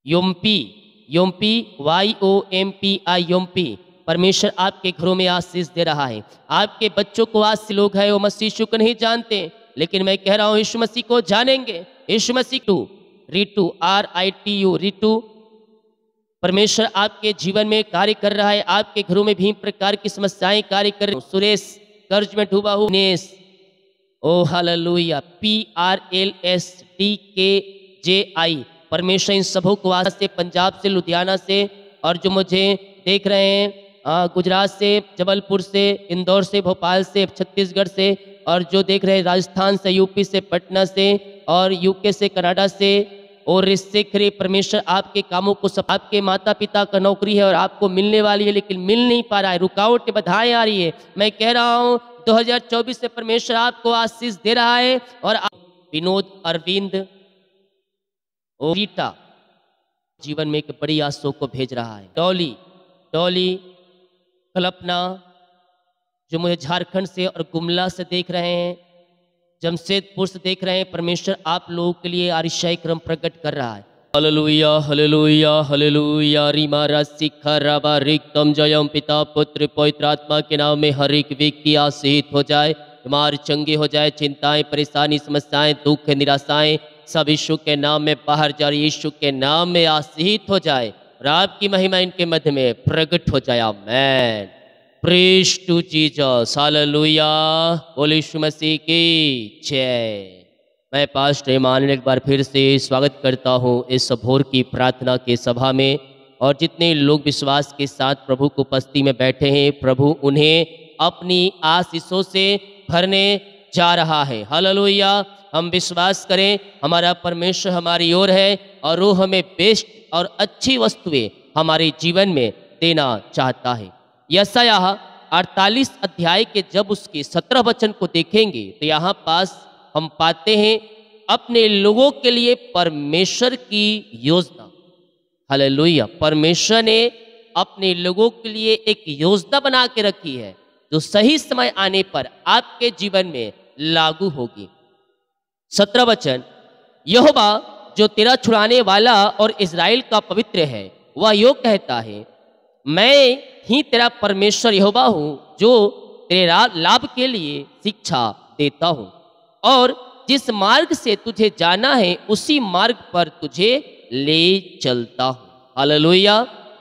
योम्पी, योम्पी, YOMPI, योम्पी। परमेश्वर आपके घरों में आशीष दे रहा है। आपके बच्चों को आज से लोग हैं वो मसीह यीशु को नहीं जानते, लेकिन मैं कह रहा हूँ यीशु मसीह को जानेंगे। यीशु मसीह टू रिटू RITU रिटू, परमेश्वर आपके जीवन में कार्य कर रहा है। आपके घरों में भी प्रकार की समस्याएं कार्य कर रही हैं। सुरेश कर्ज में डूबा हुआ, नेस, ओ हालेलुया, PRLSDKJI, परमेश्वर इन सबों को आज से, पंजाब से, लुधियाना से, और जो मुझे देख रहे हैं गुजरात से, जबलपुर से, इंदौर से, भोपाल से, छत्तीसगढ़ से, और जो देख रहे हैं राजस्थान से, यूपी से, पटना से, और यूके से, कनाडा से, और इससे करे परमेश्वर आपके कामों को सब, आपके माता पिता का नौकरी है और आपको मिलने वाली है लेकिन मिल नहीं पा रहा है, रुकावटें बाधाएं आ रही है। मैं कह रहा हूँ 2024 से परमेश्वर आपको आशीष दे रहा है। और विनोद, अरविंद, रीटा जीवन में एक बड़ी आशा को भेज रहा है। डॉली, कल्पना जो मुझे झारखंड से और गुमला से देख रहे हैं, जमशेदपुर से देख रहे हैं, परमेश्वर आप लोगों के लिए आरिशाई क्रम प्रकट कर रहा है। Hallelujah, hallelujah, hallelujah. रीमा राशिखा राबा रिक्तम जयम, पिता पुत्र पवित्र आत्मा के नाम में हर एक व्यक्ति आशीषित हो जाए, बीमार चंगे हो जाए, चिंताएं, परेशानी, समस्याएं, दुख, निराशाएं सब यीशु के नाम में बाहर जा रही, यीशु के नाम में आशीषित हो जाए और आपकी महिमा इनके मध्य में प्रकट हो जाए। Amen. Praise to Jesus, hallelujah. बोलो यीशु मसीह की जय। मैं पास्टर ईमानुएल एक बार फिर से स्वागत करता हूँ इस भोर की प्रार्थना के सभा में, और जितने लोग विश्वास के साथ प्रभु की उपस्थिति में बैठे हैं, प्रभु उन्हें अपनी आशीषों से भरने जा रहा है। हालेलुया। हम विश्वास करें हमारा परमेश्वर हमारी ओर है और वो हमें बेस्ट और अच्छी वस्तुएं हमारे जीवन में देना चाहता है। यशायाह 48 अध्याय के जब उसके 17 वचन को देखेंगे तो यहाँ पास हम पाते हैं अपने लोगों के लिए परमेश्वर की योजना। हालेलुया। परमेश्वर ने अपने लोगों के लिए एक योजना बना के रखी है जो सही समय आने पर आपके जीवन में लागू होगी। 17 वचन, यहोवा जो तेरा छुड़ाने वाला और इज़राइल का पवित्र है वह यो कहता है, मैं ही तेरा परमेश्वर यहोवा हूँ जो तेरे लाभ के लिए शिक्षा देता हूँ, और जिस मार्ग से तुझे जाना है उसी मार्ग पर तुझे ले चलता हूँ। हालेलुया।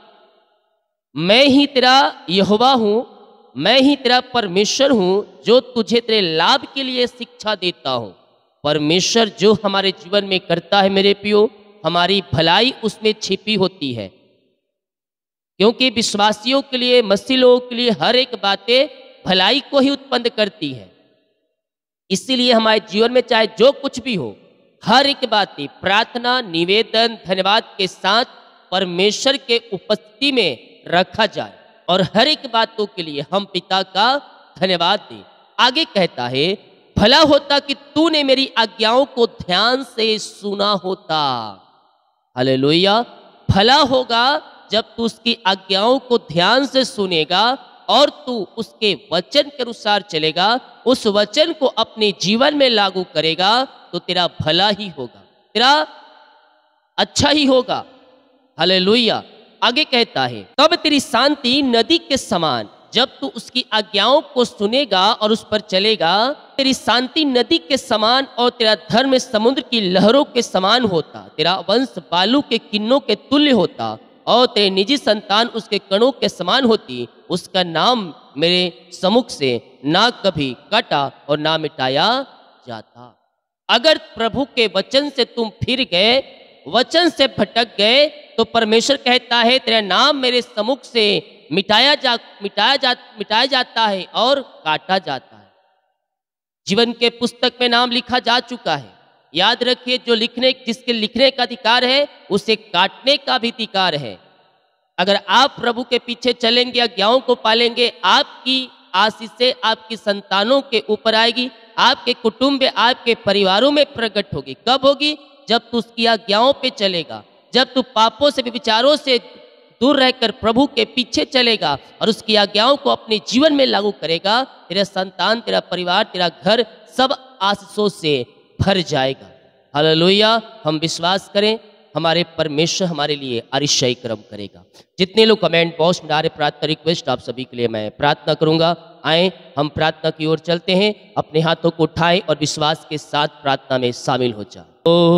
मैं ही तेरा यहोवा हूँ, मैं ही तेरा परमेश्वर हूँ जो तुझे तेरे लाभ के लिए शिक्षा देता हूँ। परमेश्वर जो हमारे जीवन में करता है मेरे प्रियो, हमारी भलाई उसमें छिपी होती है, क्योंकि विश्वासियों के लिए, मसीह लोगों के लिए हर एक बातें भलाई को ही उत्पन्न करती है। इसीलिए हमारे जीवन में चाहे जो कुछ भी हो, हर एक बातें प्रार्थना, निवेदन, धन्यवाद के साथ परमेश्वर के उपस्थिति में रखा जाए और हर एक बातों के लिए हम पिता का धन्यवाद दें। आगे कहता है, भला होता कि तूने मेरी आज्ञाओं को ध्यान से सुना होता। हालेलुया। भला होगा जब तू उसकी आज्ञाओं को ध्यान से सुनेगा और तू उसके वचन के अनुसार चलेगा, उस वचन को अपने जीवन में लागू करेगा तो तेरा भला ही होगा, तेरा अच्छा ही होगा। हालेलुया। आगे कहता है, तब तेरी शांति नदी के समान, जब तू उसकी आज्ञाओं को सुनेगा और उस पर चलेगा, तेरी शांति नदी के समान और तेरा धर्म समुद्र की लहरों के समान होता। तेरा वंश बालू के किन्नों के तुल्य होता और तेरे निजी संतान उसके कणों के समान होती। उसका नाम मेरे सम्मुख से ना कभी काटा और ना मिटाया जाता। अगर प्रभु के वचन से तुम फिर गए, वचन से भटक गए, तो परमेश्वर कहता है तेरा नाम मेरे सम्मुख से मिटाया जाता है और काटा जाता है। जीवन के पुस्तक में नाम लिखा जा चुका है। याद रखिए, जिसके लिखने का अधिकार है उसे काटने का भी अधिकार है। अगर आप प्रभु के पीछे चलेंगे, आज्ञाओं को पालेंगे, आपकी आशीषें आपकी संतानों के ऊपर आएगी, आपके कुटुंब में, आपके परिवारों में प्रकट होगी। कब होगी? जब तू उसकी आज्ञाओं पे चलेगा, जब तू पापों से, विचारों से दूर रहकर प्रभु के पीछे चलेगा और उसकी आज्ञाओं को अपने जीवन में लागू करेगा, तेरा संतान, तेरा परिवार, तेरा घर सब आशीषों से भर जाएगा। हालेलुया। हम विश्वास करें हमारे परमेश्वर हमारे लिए अतिशय कर्म करेगा। जितने लोग कमेंट बॉक्स में डाले प्रार्थना रिक्वेस्ट, आप सभी के लिए मैं प्रार्थना करूंगा। आए हम प्रार्थना की ओर चलते हैं, अपने हाथों को उठाएं और विश्वास के साथ प्रार्थना में शामिल हो जाए।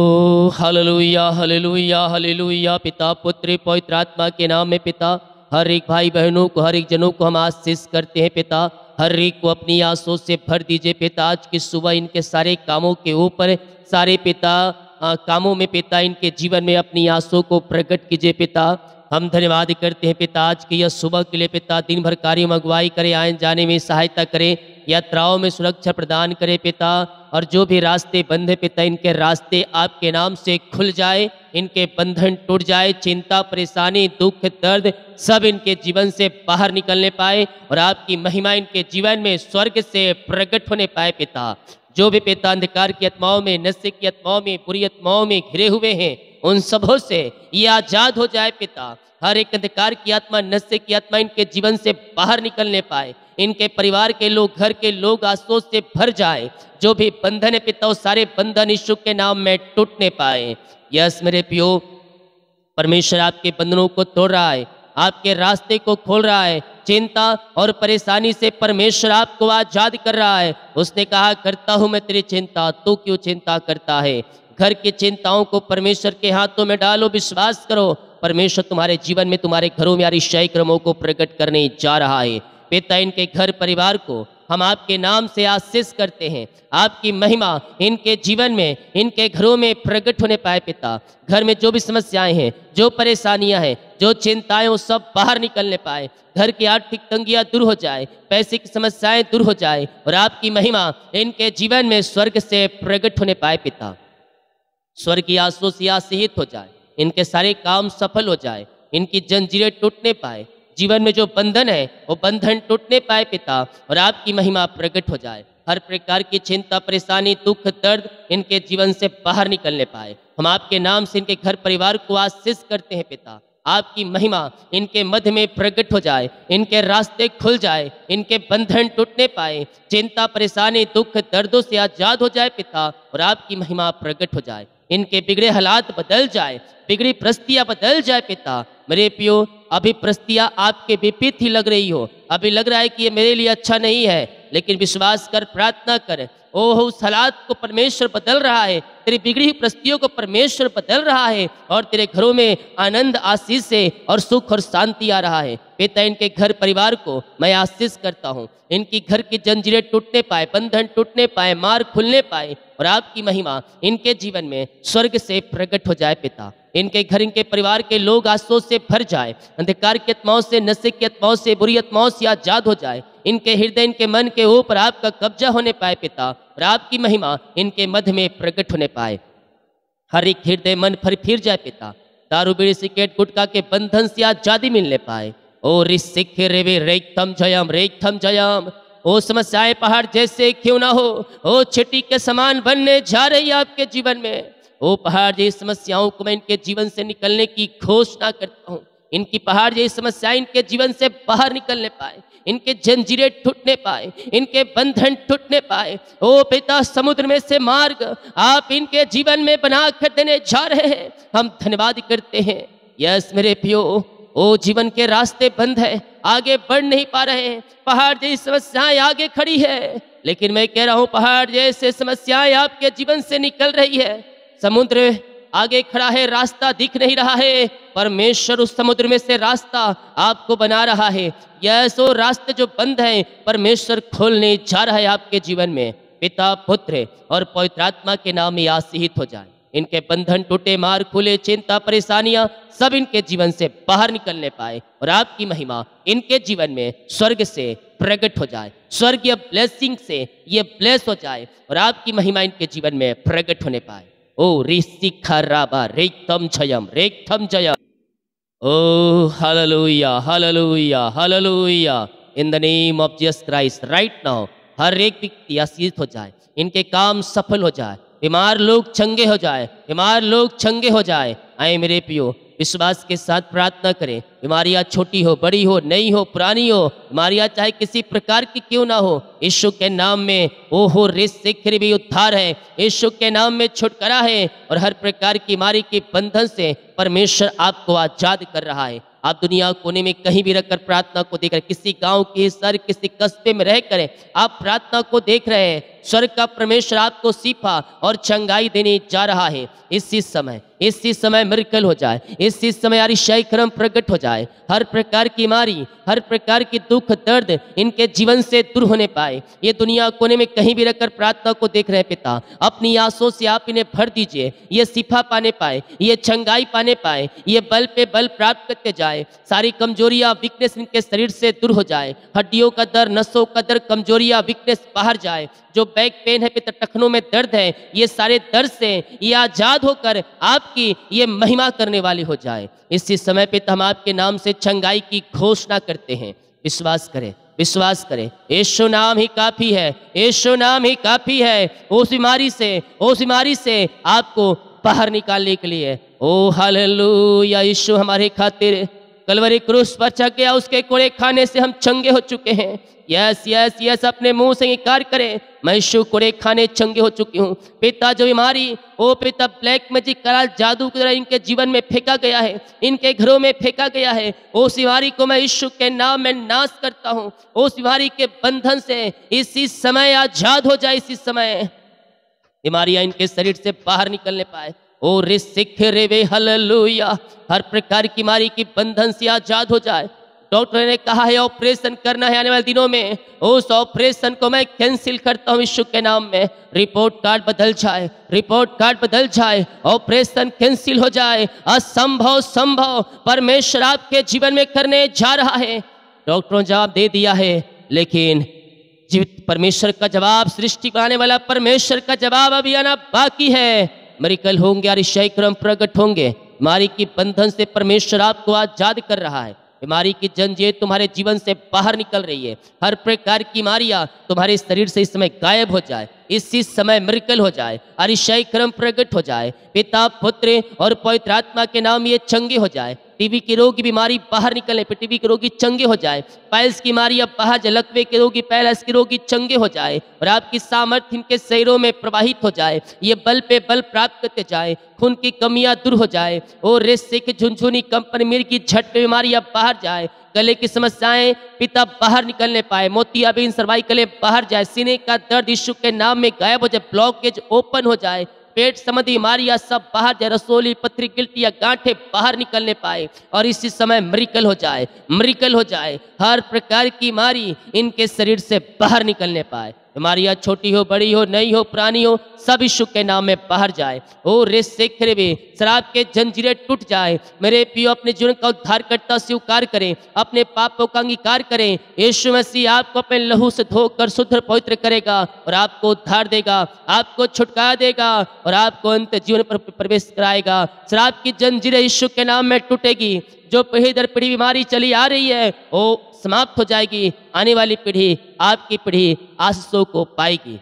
ओ हालेलुया हालेलुया हालेलुया। पिता पुत्र पवित्र आत्मा के नाम में पिता, हर एक भाई बहनों को, हर एक जनों को हम आशीष करते हैं पिता। हर एक को अपनी आंसू से भर दीजिए पिता। आज की सुबह इनके सारे कामों के ऊपर, सारे पिता कामों में पिता इनके जीवन में अपनी आंसू को प्रकट कीजिए पिता। हम धन्यवाद करते हैं पिता आज की यह सुबह के लिए पिता। दिन भर कार्य में अगुवाई करें, आने जाने में सहायता करें, यात्राओं में सुरक्षा प्रदान करें पिता। और जो भी रास्ते बंद है पिता, इनके रास्ते आपके नाम से खुल जाए, इनके बंधन टूट जाए, चिंता परेशानी दुख दर्द सब इनके जीवन से बाहर निकलने पाए और आपकी महिमा इनके जीवन में स्वर्ग से प्रकट होने पाए पिता। जो भी पिता अंधकार की आत्माओं में, नशे की आत्माओं में, बुरी आत्माओं में घिरे हुए हैं, उन सबों से ये आजाद हो जाए पिता। हर एक अंधकार की आत्मा, नशे की आत्मा इनके जीवन से बाहर निकलने पाए, इनके परिवार के लोग, घर के लोग आंसू से भर जाए। जो भी बंधन है पिता, वो सारे बंधन यीशु के नाम में टूटने पाए। यस मेरे पियो, परमेश्वर आपके बंधनों को तोड़ रहा है, आपके रास्ते को खोल रहा है। चिंता और परेशानी से परमेश्वर आपको आजाद कर रहा है। उसने कहा करता हूं मैं तेरी चिंता, तू क्यों चिंता करता है। घर की चिंताओं को परमेश्वर के हाथों में डालो, विश्वास करो परमेश्वर तुम्हारे जीवन में, तुम्हारे घरों में अतिशय क्रमों को प्रकट करने जा रहा है पिता। इनके घर परिवार को हम आपके नाम से आशीष करते हैं। आपकी महिमा इनके जीवन में, इनके घरों में प्रकट होने पाए पिता। घर में जो भी समस्याएं हैं, जो परेशानियां हैं, जो चिंताएं, वो सब बाहर निकलने पाए। घर की आर्थिक तंगियां दूर हो जाए, पैसे की समस्याएं दूर हो जाए और आपकी महिमा इनके जीवन में स्वर्ग से प्रकट होने पाए पिता। स्वर्ग की आंसू से आशीषित हो जाए, इनके सारे काम सफल हो जाए, इनकी जंजीरें टूटने पाए, जीवन में जो बंधन है वो बंधन टूटने पाए पिता और आपकी महिमा प्रकट हो जाए। हर प्रकार की चिंता परेशानी दुख दर्द इनके जीवन से बाहर निकलने पाए। हम आपके नाम से इनके घर परिवार को आशीष करते हैं पिता। आपकी महिमा इनके मध्य में प्रकट हो जाए, इनके रास्ते खुल जाए, इनके बंधन टूटने पाए, चिंता परेशानी दुख दर्दों से आजाद हो जाए पिता और आपकी महिमा प्रकट हो जाए। इनके बिगड़े हालात बदल जाए, बिगड़ी परिस्थितियां बदल जाए पिता। मेरे पियो, अभी परिस्थितियां आपके विपरीत ही लग रही हो, अभी लग रहा है कि ये मेरे लिए अच्छा नहीं है, लेकिन विश्वास कर, प्रार्थना कर, ओह उस हालात को परमेश्वर बदल रहा है, तेरी बिगड़ी हुई परिस्थितियों को परमेश्वर बदल रहा है और तेरे घरों में आनंद आशीष से और सुख और शांति आ रहा है पिता। इनके घर परिवार को मैं आशीष करता हूँ, इनकी घर की जंजीरें टूटने पाए, बंधन टूटने पाए, मार खुलने पाए और आपकी महिमा इनके जीवन में स्वर्ग से प्रकट हो जाए पिता। इनके घर, इनके परिवार के लोग आंसू से भर जाए, अंधकार की आत्माओं से, नशे की आत्माओं से, बुरी आत्माओं से आजाद हो जाए। इनके हृदय, इनके मन के ऊपर आपका कब्जा होने पाए पिता और आपकी महिमा इनके मध्य में प्रकट होने पाए। हर एक हृदय मन फिर जाए पिता, दारू बीड़ी सिगरेट गुटखा के बंधन से आजादी मिलने पाए। ओ ऋषिक रेवे रेखम जयम रेखम जयम। ओ समस्याएं पहाड़ जैसे क्यों ना हो, ओ छिट्टी के समान बनने जा रही है आपके जीवन में। ओ पहाड़ जैसी समस्याओं को मैं इनके जीवन से निकलने की घोषणा करता हूँ। इनकी पहाड़ जैसी समस्याएं इनके जीवन से बाहर निकलने पाए, इनके जंजीरें टूटने पाए, इनके बंधन टूटने पाए। ओ पिता, समुद्र में से मार्ग आप इनके जीवन में बना कर देने जा रहे हैं, हम धन्यवाद करते हैं। यस मेरे पियो, ओ जीवन के रास्ते बंद है, आगे बढ़ नहीं पा रहे हैं, पहाड़ जैसी समस्याएं आगे खड़ी है, लेकिन मैं कह रहा हूँ पहाड़ जैसे समस्याएं आपके जीवन से निकल रही है। समुद्र आगे खड़ा है, रास्ता दिख नहीं रहा है, परमेश्वर उस समुद्र में से रास्ता आपको बना रहा है। यह सो रास्ते जो बंद हैं परमेश्वर खोलने जा रहा है आपके जीवन में। पिता पुत्र और पवित्र आत्मा के नाम में आशीषित हो जाए। इनके बंधन टूटे, मार खुले, चिंता परेशानियां सब इनके जीवन से बाहर निकलने पाए और आपकी महिमा इनके जीवन में स्वर्ग से प्रकट हो जाए। स्वर्गीय ब्लेसिंग से ये ब्लेस हो जाए और आपकी महिमा इनके जीवन में प्रकट होने पाए। ओ ऋषिखराबा रेक्तम जयम रेक्तम जयम। ओ hallelujah hallelujah hallelujah. In the name of Jesus Christ right now हर एक व्यक्ति आशीषित हो जाए, इनके काम सफल हो जाए, बीमार लोग चंगे हो जाए, बीमार लोग चंगे हो जाए। आए मेरे पियो, विश्वास के साथ प्रार्थना करें। बीमारियां छोटी हो, बड़ी हो, नई हो, पुरानी हो, बीमारियां चाहे किसी प्रकार की क्यों ना हो, यीशु के नाम में ओहो रिस भी उद्धार है, यीशु के नाम में छुटकारा है और हर प्रकार की बीमारी के बंधन से परमेश्वर आपको आजाद कर रहा है। आप दुनिया कोने में कहीं भी रखकर प्रार्थना को देख रहे, किसी गांव के सर किसी कस्बे में रह कर आप प्रार्थना को देख रहे हैं, स्वर्ग का परमेश्वर आपको सीफा और चंगाई देने जा रहा है। इसी समय मिरेकल हो जाए, इसी समय अतिशय कर्म प्रकट हो जाए। हर प्रकार की बीमारी, हर प्रकार की दुख दर्द इनके जीवन से दूर होने पाए। ये दुनिया कोने में कहीं भी रखकर प्रार्थना को देख रहे हैं पिता, अपनी आंसुओं से आप इन्हें भर दीजिए, ये शिफा पाने पाए, ये चंगाई पाने पाए, ये बल पे बल प्राप्त करते जाए। सारी कमजोरियां वीकनेस इनके शरीर से दूर हो जाए, हड्डियों का दर्द, नसों का दर्द, कमजोरियां वीकनेस बाहर जाए। जो बैक पेन है पिता, टखनों में दर्द है, ये सारे दर्द से ये आजाद होकर आपकी ये महिमा करने वाली हो जाए। इसी समय पिता हम आपके नाम से चंगाई की घोषणा करते हैं। विश्वास करें, विश्वास करें, यीशु नाम ही काफी है, यीशु नाम ही काफी है उस बीमारी से आपको बाहर निकालने के लिए। ओ हालेलुया, यीशु हमारे खातिर कलवरी क्रूस पर चढ़ गया, उसके कोड़े खाने से हम चंगे हो चुके हैं। यस यस यस, अपने मुंह से इनकार करें, मैं यीशु कोड़े खाने चंगे हो चुकी हूँ। पिता जो बीमारी, ओ पिता ब्लैक मैजिक कराल जादू की तरह इनके जीवन में फेंका गया है, इनके घरों में फेंका गया है, उस बीमारी को मैं यीशु के नाम में नाश करता हूँ। उस बीमारी के बंधन से इसी समय आजाद हो जाए, इसी समय बीमारियां इनके शरीर से बाहर निकलने पाए। ओ रिसिख रेवे हालेलुया, हर प्रकार की बीमारी की बंधन से आजाद हो जाए। डॉक्टर ने कहा है ऑपरेशन करना है आने वाले दिनों में, उस ऑपरेशन को मैं कैंसिल करता हूं यीशु के नाम में। रिपोर्ट कार्ड बदल जाए, रिपोर्ट कार्ड बदल जाए, ऑपरेशन कैंसिल हो जाए। असंभव संभव परमेश्वर आपके जीवन में करने जा रहा है। डॉक्टरों ने जवाब दे दिया है, लेकिन जीवित परमेश्वर का जवाब, सृष्टि बनाने वाला परमेश्वर का जवाब अभी आना बाकी है। मिरेकल होंगे, अतिशय कर्म प्रकट होंगे। बीमारी की बंधन से परमेश्वर आपको आजाद कर रहा है। बीमारी की जंजीर तुम्हारे जीवन से बाहर निकल रही है। हर प्रकार की बीमारियां तुम्हारे शरीर से इस समय गायब हो जाए, इसी समय मिरेकल हो जाए, अतिशय कर्म प्रकट हो जाए। पिता, पुत्र और पवित्र आत्मा के नाम ये चंगे हो जाए। टीबी की रोग की बीमारी बाहर निकलने पे टीबी के रोगी चंगे हो जाए। पाइल्स की बीमारी अब बाहर जाए, लकवे के रोगी, पैलस के रोगी चंगे हो जाए और आपकी सामर्थ्य इनके शरीरों में प्रवाहित हो जाए। ये बल पे बल प्राप्त करते जाए, खून की कमियां दूर हो जाए। और रेसे की झुनझुनी, कंपन, मिर्ग की झटके बीमारी अब बाहर जाए। गले की समस्याएं पिता बाहर निकलने पाए। मोतियाबिंद, सर्वाइकल बाहर जाए। सीने का दर्द यीशु के नाम में गायब हो जाए। ब्लॉकेज ओपन हो जाए। पेट संबंधी बीमारियां सब बाहर जाए। रसोली, पथरी, गिल्टियां, गांठें बाहर निकलने पाए और इसी समय मिरेकल हो जाए, मिरेकल हो जाए। हर प्रकार की बीमारी इनके शरीर से बाहर निकलने पाए। बीमारियां छोटी हो, बड़ी हो, नई हो, पुरानी हो, सब यीशु के नाम में बाहर जाए। ओ रेसे भी शराब के जंजीरें टूट जाए। मेरे पियो, अपने जीवन का उद्धार करता स्वीकार करें, अपने पापों का अंगीकार करें। यीशु मसीह आपको अपने लहू से धोकर शुद्ध पवित्र करेगा और आपको उद्धार देगा, आपको छुटकारा देगा और आपको अंत जीवन पर प्रवेश कराएगा। शराब की जंजीरें यीशु के नाम में टूटेगी। जो पीढ़ी दर पीढ़ी बीमारी चली आ रही है वो समाप्त हो जाएगी। आने वाली पीढ़ी, आपकी पीढ़ी आशीषों को पाएगी।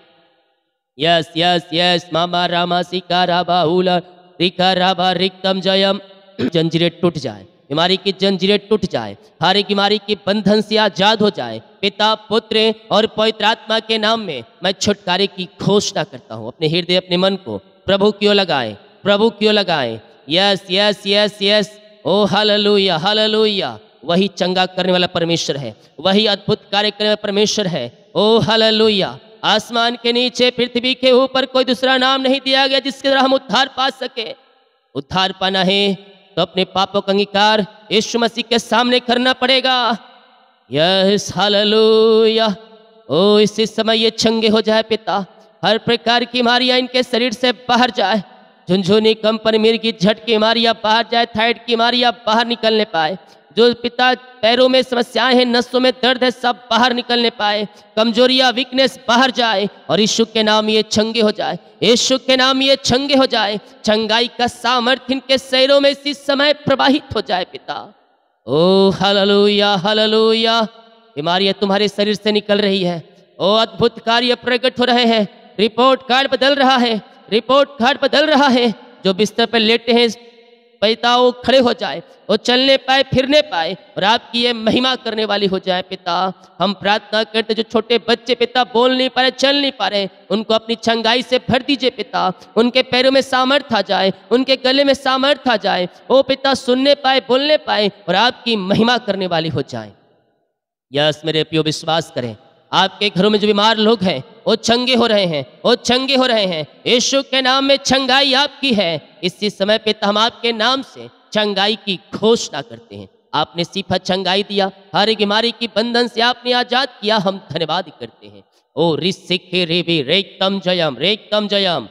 यस यस यस, मामा रामा सिका राबा उला रिका राबा रिक्तम जयम। जंजीरें टूट जाए, बीमारी की जंजीरें टूट जाए, हर एक बीमारी के बंधन से आजाद हो जाए। पिता, पुत्र और पवित्र आत्मा के नाम में मैं छुटकारे की घोषणा करता हूँ। अपने हृदय, अपने मन को प्रभु की ओर लगाएं, प्रभु की ओर लगाएं। यस यस यस यस, ओ हालेलुया हालेलुया। वही चंगा करने वाला परमेश्वर है, वही अद्भुत कार्य करने वाला परमेश्वर है। ओ हालेलुया। आसमान के नीचे, पृथ्वी के ऊपर कोई दूसरा नाम नहीं दिया गया जिसके द्वारा हम उद्धार पा सके। उद्धार पाना है तो अपने पापों का अंगीकार यीशु मसीह के सामने करना पड़ेगा। Yes hallelujah. ओ इसी समय ये चंगे हो जाए पिता। हर प्रकार की बीमारियां इनके शरीर से बाहर जाए। झुनझुनी, कंपन, मिर्गी, झटकी बीमारियां बाहर जाए। थायराइड की बीमारियां बाहर निकलने पाए। जो पिता पैरों में समस्याएं हैं, नसों में दर्द है, सब बाहर निकलने पाए। कमजोरियां, वीकनेस बाहर जाए और यीशु के नाम ये चंगे हो जाए, यीशु के नाम ये चंगे हो जाए। चंगाई का सामर्थ्य इनके शरीरों में इसी समय प्रवाहित हो जाए पिता। ओ हालेलुया हालेलुया। बीमारियां तुम्हारे शरीर से निकल रही है। ओ अद्भुत कार्य प्रकट हो रहे हैं। रिपोर्ट कार्ड बदल रहा है, रिपोर्ट कार्ड बदल रहा है। जो बिस्तर पर लेटे हैं पिता वो खड़े हो जाए, वो चलने पाए, फिरने पाए और आपकी ये महिमा करने वाली हो जाए पिता। हम प्रार्थना करते जो छोटे बच्चे पिता बोल नहीं पा रहे, चल नहीं पा रहे, उनको अपनी चंगाई से भर दीजिए पिता। उनके पैरों में सामर्थ आ जाए, उनके गले में सामर्थ आ जाए, वो पिता सुनने पाए, बोलने पाए और आपकी महिमा करने वाली हो जाए। यस मेरे प्रियो, विश्वास करें आपके घरों में जो बीमार लोग हैं वो चंगे हो रहे हैं, वो चंगे हो रहे हैं। यीशु के नाम में चंगाई आपकी है। इसी समय पे हम आपके नाम से चंगाई की घोषणा करते हैं। आपने सिफा चंगाई दिया, हर एक बीमारी की बंधन से आपने आजाद किया, हम धन्यवाद करते हैं। ओ रिसिखे रेबे रेकतम जयम, रेकतम जयम।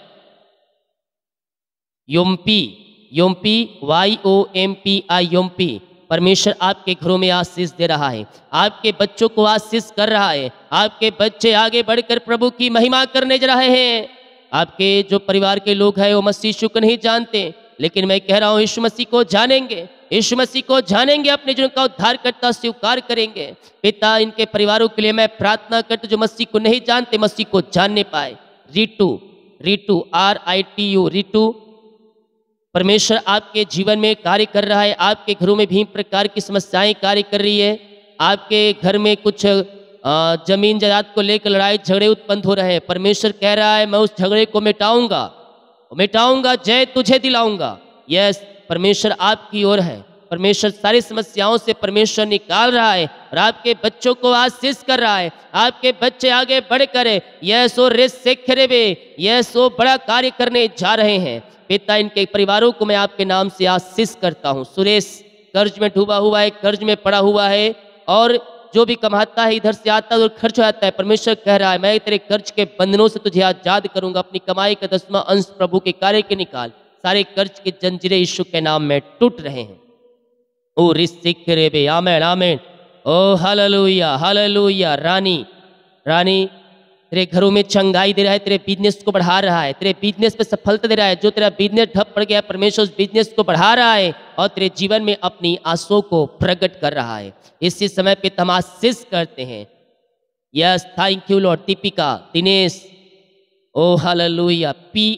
योम्पी, योम्पी, YOMPI, योम्पी। परमेश्वर आपके घरों में आशीष दे रहा है, आपके बच्चों को आशीष कर रहा है। आपके बच्चे आगे बढ़कर प्रभु की महिमा करने जा रहे हैं। आपके जो परिवार के लोग हैं वो मसीह यीशु को नहीं जानते, लेकिन मैं कह रहा हूँ यीशु मसीह को जानेंगे, यीशु मसीह को जानेंगे, अपने जीवन का उद्धारकर्ता स्वीकार करेंगे। पिता इनके परिवारों के लिए मैं प्रार्थना करता हूं जो मसीह को नहीं जानते मसीह को जानने पाए। रिटू, रिटू, RITU, रिटू, परमेश्वर आपके जीवन में कार्य कर रहा है। आपके घरों में भी प्रकार की समस्याएं कार्य कर रही है। आपके घर में कुछ जमीन जायदाद को लेकर लड़ाई झगड़े उत्पन्न हो रहे हैं। परमेश्वर कह रहा है मैं उस झगड़े को मिटाऊंगा, मिटाऊंगा, जय तुझे दिलाऊंगा। यस, परमेश्वर आपकी ओर है। परमेश्वर सारी समस्याओं से परमेश्वर निकाल रहा है और आपके बच्चों को आशीष कर रहा है। आपके बच्चे आगे बढ़कर यस ओ रेस से खरेबे, यस ओ बड़ा कार्य करने जा रहे हैं। पिता इनके परिवारों को मैं आपके नाम से आशीष करता हूँ। सुरेश कर्ज में डूबा हुआ है, कर्ज में पड़ा हुआ है और जो भी कमाता है इधर से आता है और खर्च हो जाता है। परमेश्वर कह रहा है मैं तेरे कर्ज के बंधनों से तुझे आजाद करूंगा। अपनी कमाई का 10वां अंश प्रभु के कार्य के निकाल। सारे कर्ज की जंजीरें यीशु के नाम में टूट रहे हैं। ओ रिसिक रेबे, आमेन, आमेन। ओ हालेलुया, हालेलुया। रानी, रानी तेरे घरों में चंगाई दे रहा है, तेरे बिजनेस को बढ़ा रहा है, तेरे बिजनेस पे सफलता दे रहा है। जो तेरा बिजनेस ठप पड़ गया परमेश्वर उस बिजनेस को बढ़ा रहा है और तेरे जीवन में अपनी आशाओं को प्रकट कर रहा है। इसी समय पे हम आशीष करते हैं। Yes, thank you Lord. Deepika, Dinesh, ओ हालेलुया।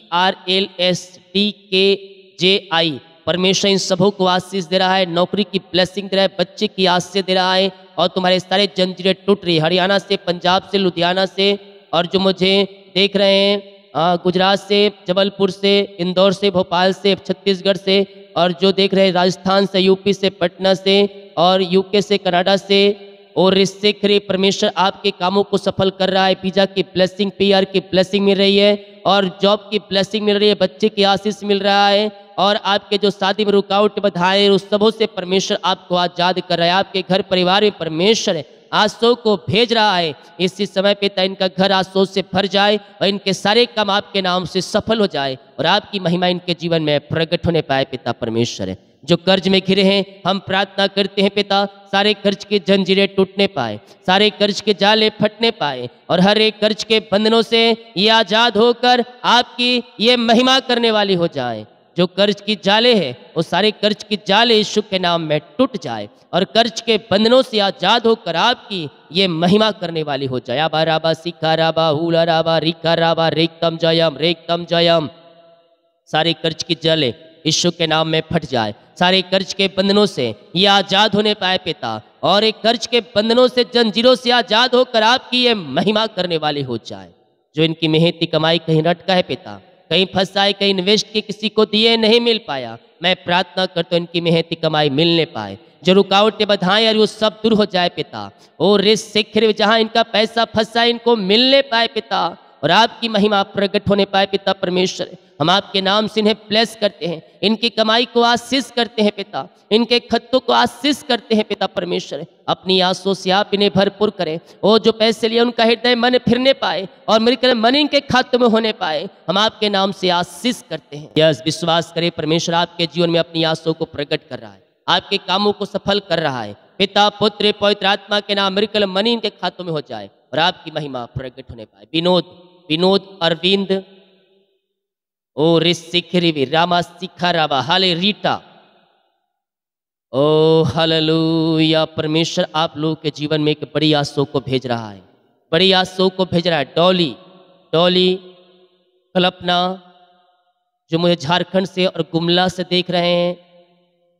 PRLSDKJI, परमेश्वर इन सबों को आशीष दे रहा है, नौकरी की ब्लेसिंग दे रहा है, बच्चे की आशीष दे रहा है और तुम्हारे सारे जंजीरें टूट रही है। हरियाणा से, पंजाब से, लुधियाना से और जो मुझे देख रहे हैं गुजरात से, जबलपुर से, इंदौर से, भोपाल से, छत्तीसगढ़ से और जो देख रहे हैं राजस्थान से, यूपी से, पटना से और यूके से, कनाडा से और इससे खरे परमेश्वर आपके कामों को सफल कर रहा है। वीजा की ब्लेसिंग, PR की ब्लेसिंग मिल रही है और जॉब की ब्लेसिंग मिल रही है, बच्चे की आशीष मिल रहा है और आपके जो शादी में रुकावट बधाएं उस सबों से परमेश्वर आपको आजाद कर रहा है। आपके घर परिवार में परमेश्वर आंसू को भेज रहा है। इसी समय पिता इनका घर आंसू से भर जाए और इनके सारे काम आपके नाम से सफल हो जाए और आपकी महिमा इनके जीवन में प्रकट होने पाए। पिता परमेश्वर जो कर्ज में घिरे हैं हम प्रार्थना करते हैं पिता सारे कर्ज के जंजीरें टूटने पाए, सारे कर्ज के जाले फटने पाए और हर एक कर्ज के बंधनों से ये आजाद होकर आपकी ये महिमा करने वाली हो जाए। जो कर्ज की जाले है वो सारे कर्ज की जाले यीशु के नाम में टूट जाए और कर्ज के बंधनों से आजाद होकर आपकी ये महिमा करने वाली हो जाए। आबा राबा सिखा राबा हुला राबा रिका राबा रेकतम जयम, रेकतम जयम। सारे कर्ज की जाले यीशु के नाम में फट जाए, सारे कर्ज के बंधनों से ये आजाद होने पाए पिता और एक कर्ज के बंधनों से जंजीरों से आजाद होकर आपकी ये महिमा करने वाली हो जाए। जो इनकी मेहनती कमाई कहीं रटका है पिता, कहीं फंसा है, कहीं इन्वेस्ट के किसी को दिए नहीं मिल पाया, मैं प्रार्थना करता हूँ इनकी मेहनती कमाई मिलने पाए। जो रुकावटें बधाएं और वो सब दूर हो जाए पिता। और रिस सिखर जहाँ इनका पैसा फंसा इनको मिलने पाए पिता और आपकी महिमा प्रकट होने पाए पिता परमेश्वर। हम आपके नाम से इन्हें ब्लेस करते हैं, इनकी कमाई को आशीष करते हैं पिता, इनके खत्तों को आशीष करते हैं पिता परमेश्वर। अपनी आंसू से आप इन्हें भरपूर करें। वो जो पैसे लिए उनका हृदय मन फिरने पाए और मेरे मन इनके खातों में होने पाए, हम आपके नाम से आशीष करते हैं। यस, विश्वास करें परमेश्वर आपके जीवन में अपनी आंसू को प्रकट कर रहा है, आपके कामों को सफल कर रहा है। पिता पुत्र पवित्र आत्मा के नाम मिरेकल मनी इनके खातों में हो जाए और आपकी महिमा प्रकट होने पाए। विनोद अरविंद ओ रिसिखरिवी रामा सिखा रावा हाले रीटा ओ हालेलुया। परमेश्वर आप लोगों के जीवन में एक बड़ी आंसू को भेज रहा है, बड़ी आंसू को भेज रहा है। डॉली कल्पना जो मुझे झारखंड से और गुमला से देख रहे हैं,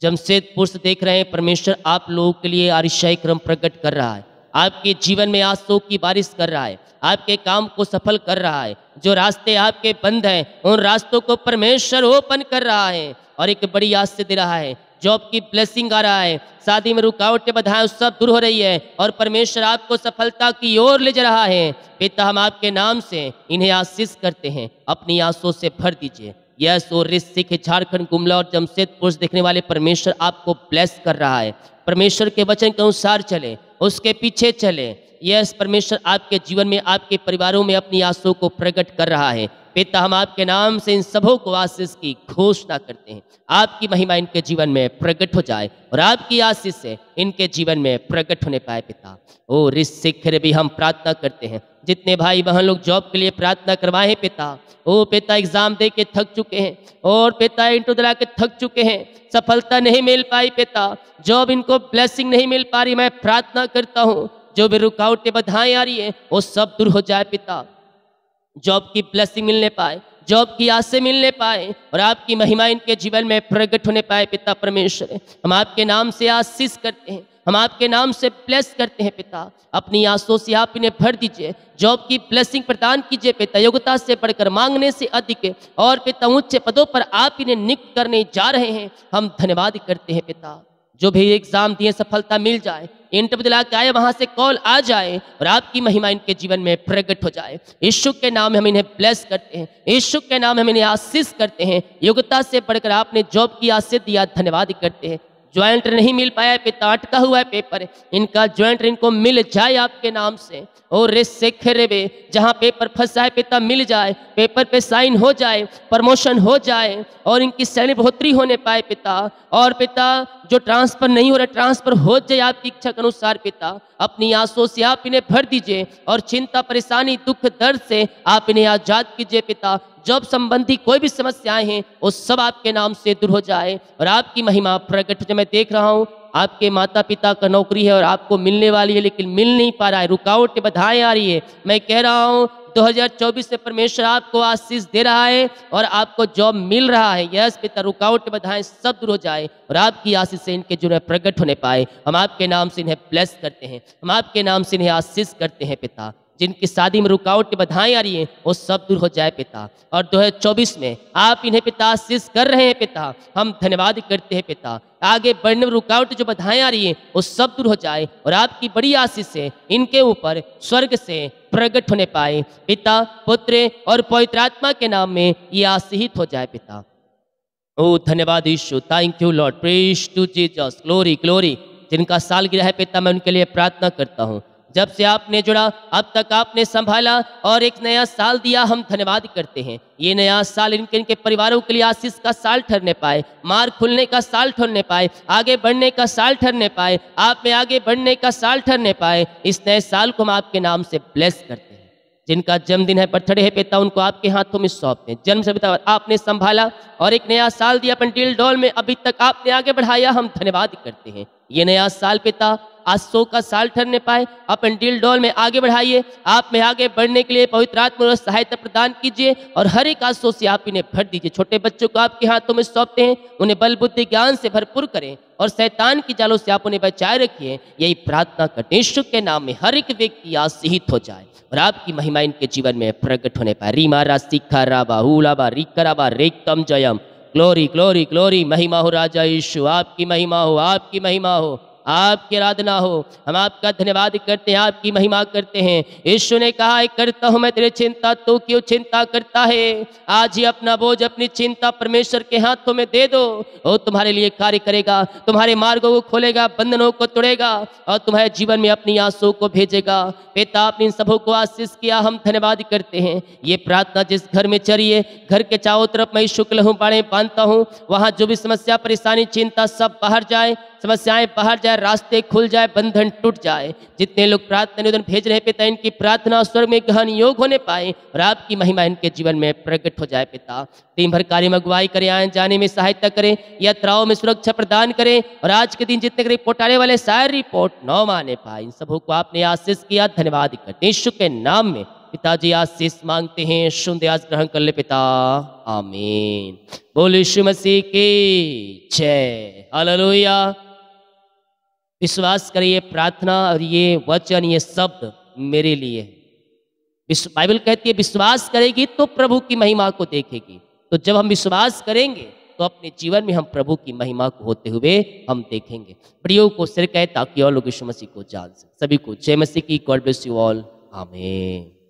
जमशेदपुर से देख रहे हैं, परमेश्वर आप लोगों के लिए आरिशाई क्रम प्रकट कर रहा है। आपके जीवन में आंसू की बारिश कर रहा है, आपके काम को सफल कर रहा है। जो रास्ते आपके बंद हैं उन रास्तों को परमेश्वर ओपन कर रहा है और एक बड़ी आस से दे रहा है। जॉब की ब्लेसिंग आ रहा है, शादी में रुकावटें बाधाएं सब दूर हो रही है और परमेश्वर आपको सफलता की ओर ले जा रहा है। पिता, हम आपके नाम से इन्हें आशीष करते हैं, अपनी आंसुओं से भर दीजिए। यस, और ऋषिक, झारखंड, गुमला और जमशेदपुर से देखने वाले परमेश्वर आपको ब्लेस कर रहा है। परमेश्वर के वचन के अनुसार चले, उसके पीछे चले। यस, परमेश्वर आपके जीवन में, आपके परिवारों में अपनी आंसुओं को प्रकट कर रहा है। पिता, हम आपके नाम से इन सबों को आशीष की घोषणा करते हैं। आपकी महिमा इनके जीवन में प्रकट हो जाए और आपकी आशीष से इनके जीवन में प्रकट होने पाए। पिता, ओ ऋषिक भी हम प्रार्थना करते हैं, जितने भाई बहन लोग जॉब के लिए प्रार्थना करवाए हैं पिता, ओ पिता एग्जाम दे के थक चुके हैं और पिता इंटरव्यू दिला के थक चुके हैं, सफलता नहीं मिल पाई पिता, जॉब इनको ब्लेसिंग नहीं मिल पा रही, मैं प्रार्थना करता हूँ जो भी रुकावटें बाधाएं आ रही है वो सब दूर हो जाए पिता। जॉब की ब्लेसिंग मिलने पाए, जॉब की आस से मिलने पाए और आपकी महिमा इनके जीवन में प्रकट होने पाए। पिता परमेश्वर, हम आपके नाम से आशीष करते हैं, हम आपके नाम से ब्लेस करते हैं पिता। अपनी आंसुओं से आप इन्हें भर दीजिए, जॉब की ब्लेसिंग प्रदान कीजिए पिता, योग्यता से बढ़कर, मांगने से अधिक और पिता ऊंचे पदों पर आप इन्हें नियुक्त करने जा रहे हैं। हम धन्यवाद करते हैं पिता। जो भी एग्जाम दिए सफलता मिल जाए, इंटरव्यू दिला के आए वहां से कॉल आ जाए और आपकी महिमा इनके जीवन में प्रकट हो जाए। यीशु के नाम में हम इन्हें ब्लेस करते हैं, यीशु के नाम में हम इन्हें आशीष करते हैं। योग्यता से बढ़कर आपने जॉब की आशीष दिया, धन्यवाद करते हैं। ज्वाइंट नहीं मिल पाया पिता, अटका हुआ है पेपर, इनका ज्वाइंट इनको मिल जाए आपके नाम से। और रे जहाँ पेपर फंसा है पिता मिल जाए, पेपर पे साइन हो जाए, प्रमोशन हो जाए और इनकी सैलरी बढ़ोतरी होने पाए पिता। और पिता जो ट्रांसफर नहीं हो रहा ट्रांसफर हो जाए आपकी इच्छा के अनुसार पिता। अपनी आंसुओं से आप इन्हें भर दीजिए और चिंता, परेशानी, दुख, दर्द से आप इन्हें आजाद कीजिए पिता। जॉब संबंधी कोई भी समस्याएं हैं वो सब आपके नाम से दूर हो जाए और आपकी महिमा प्रकट हो जाए। मैं देख रहा हूँ आपके माता पिता का नौकरी है और आपको मिलने वाली है लेकिन मिल नहीं पा रहा है, रुकावटें बाधाएं आ रही है। मैं कह रहा हूँ 2024 से परमेश्वर आपको आशीष दे रहा है और आपको जॉब मिल रहा है। यस पिता, रुकावटें बाधाएं सब दूर हो जाए और आपकी आशीष से इनके जो है प्रकट होने पाए। हम आपके नाम से इन्हें ब्लेस करते हैं, हम आपके नाम से इन्हें आशीष करते हैं पिता। जिनकी शादी में रुकावटें बाधाएं आ रही हैं वो सब दूर हो जाए पिता। और 2024 में आप इन्हें पिता आशीष कर रहे हैं पिता, हम धन्यवाद करते हैं पिता। आगे बढ़ने में रुकावटें जो बाधाएं आ रही हैं वो सब दूर हो जाए और आपकी बड़ी आशीष से इनके ऊपर स्वर्ग से प्रकट होने पाए पिता, पुत्र और पवित्र आत्मा के नाम में ये आशीषित हो जाए पिता। ओ धन्यवाद Yeshu, thank you Lord, praise to Jesus, glory glory. जिनका सालगिरह है पिता मैं उनके लिए प्रार्थना करता हूँ। जब से आपने जुड़ा अब तक आपने संभाला और एक नया साल दिया, हम धन्यवाद करते हैं। ये नया साल इनके परिवारों के लिए आशीष का साल ठहरने पाए, मार्ग खुलने का साल ठहरने पाए, आगे बढ़ने का साल ठहरने पाए, आप में आगे बढ़ने का साल ठहरने पाए। इस नए साल को हम आपके नाम से ब्लेस करते हैं। जिनका जन्मदिन है, बर्थडे है पिता, उनको आपके हाथों में सौंपते हैं। जन्म से पिता आपने संभाला और एक नया साल दिया अपन डील डॉल में, अभी तक आपने आगे बढ़ाया, हम धन्यवाद करते हैं। ये नया साल पिता आसो का साल ठहरने पाए, अपन डील डॉल में आगे बढ़ाइए, आप में आगे बढ़ने के लिए पवित्र आत्मा सहायता प्रदान कीजिए और हर एक आसो से आप इन्हें भर दीजिए। छोटे बच्चों को आपके हाथों में सौंपते हैं, उन्हें बल बुद्धि ज्ञान से भरपूर करें और शैतान की जालों से आप उन्हें बचाए रखिए। यही प्रार्थना करते हैं यीशु के नाम में। हर एक व्यक्ति आशीषित हो जाए और आपकी महिमा इनके जीवन में प्रकट होने पाए। रीमा रा सिखा राबा हुलाबा रिकराबा रेकम जयम, ग्लोरी ग्लोरी ग्लोरी। महिमा हो राजा यीशु, आपकी महिमा हो, आपकी महिमा हो, आपकी आराधना हो। हम आपका धन्यवाद करते हैं, आपकी महिमा करते हैं। यीशु ने कहा है करता हूं मैं तेरी चिंता, तो क्यों चिंता करता है। आज ही अपना बोझ, अपनी चिंता परमेश्वर के हाथों में दे दो, वो तुम्हारे लिए कार्य करेगा, तुम्हारे मार्गों को खोलेगा, बंधनों को तोड़ेगा और तुम्हारे जीवन में अपनी आंसुओं को भेजेगा। पिता आपने इन सबों को आशीष किया, हम धन्यवाद करते हैं। ये प्रार्थना जिस घर में चलिए, घर के चारों तरफ मैं शुक्ल हूँ बाड़े बांधता हूँ, वहाँ जो भी समस्या, परेशानी, चिंता सब बाहर जाए, समस्याएं बाहर जाए, रास्ते खुल जाए, बंधन टूट जाए। जितने लोग प्रार्थना निवेदन भेज रहे पिता, इनकी प्रार्थना स्वर्ग में गहन योग होने पाए और आपकी महिमा इनके जीवन में प्रकट हो जाए पिता। दिन भर कार्य में अगुवाई करें, आने जाने में सहायता करें, यात्राओं में सुरक्षा प्रदान करें और आज के दिन जितने रिपोर्ट आने वाले सारे रिपोर्ट 9 आने पाए। इन सबों को आपने आशीष किया, धन्यवाद करते यीशु के नाम में, पिताजी आशीष मांगते हैं, सुन आज ग्रहण कर ले पिता, आमीन। बोल यीशु मसीह की जय, हालेलुया। विश्वास करिए प्रार्थना और ये वचन, ये शब्द मेरे लिए है। बाइबल कहती है विश्वास करेगी तो प्रभु की महिमा को देखेगी। तो जब हम विश्वास करेंगे तो अपने जीवन में हम प्रभु की महिमा को होते हुए हम देखेंगे। प्रियो को सिर कहे ताकि और लोग यीशु मसीह को जान सके। सभी को जय मसीह की। गॉड ब्लेस यू ऑल, आमीन।